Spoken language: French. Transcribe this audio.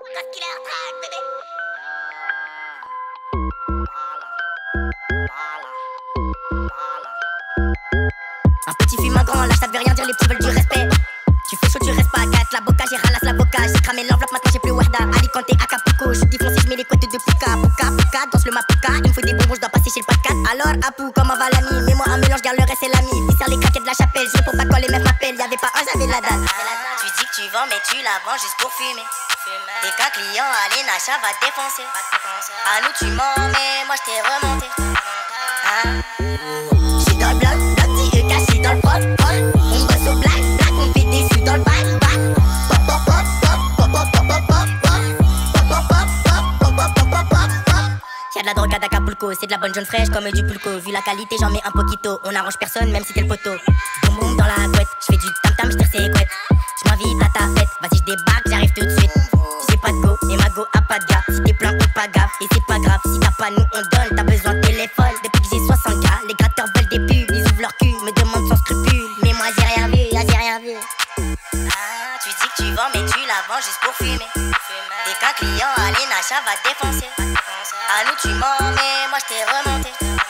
Qu'est-ce qu'il est en train de bébé? Un petit fume un grand, lâche ça veut rien dire, les petits veulent du respect. Tu fais chaud, tu restes pas, casse la boca, j'ai ralasse l'avocat. J'ai cramé l'enveloppe, maintenant j'ai plus Wahda. Alicante, Acapulco, je suis défoncé, je mets les couettes de Puka. Puka, Puka, danse le mapuka. Il me faut des bonbons, je dois passer chez le pas de 4. Alors, Apou, comment va l'ami? Mets-moi un mélange, garde le reste, c'est l'ami. Il sert les craquettes de la chapelle, je réponds pas quand les meufs m'appellent. Y'avait pas un, j'avais la dalle. Tu dis que tu vends, mais tu la vends juste pour fumer. T'es qu'un client, allez, Nacha va te défoncer. À nous, tu mens, mais moi je t'ai remonté. J'suis dans le bloc, petit E caché dans le proc. On bosse au black, black, on fait des sous dans le bac, bac. Pop, pop, pop, pop, pop, pop, pop, pop, pop, pop, pop, pop, pop, pop, pop, pop. Y'a de la drogue à Acapulco, c'est de la bonne jaune fraîche comme du pulco. Vu la qualité, j'en mets un poquito. On arrange personne, même si t'es le poteau. Boum boum dans la couette, j'fais du tam tam, j'tire ses couettes. J'm'invite à ta fête, vas-y j'débarque, j'arrive tout de suite. J'ai pas de go, et ma go a pas de gars. Si t'es plein ou pas gaffe, et c'est pas grave. Si t'as pas, nous on donne, t'as besoin de téléphone. Depuis que j'ai 60K, les gratteurs veulent des pubs. Ils ouvrent leur cul, me demandent sans scrupule. Mais moi j'ai rien vu, j'ai rien vu. Tu dis que tu vends, mais tu la vends juste pour fumer. T'es qu'un client, allez, Nacha va te défoncer. À nous tu mens, mais moi je t'ai remonté.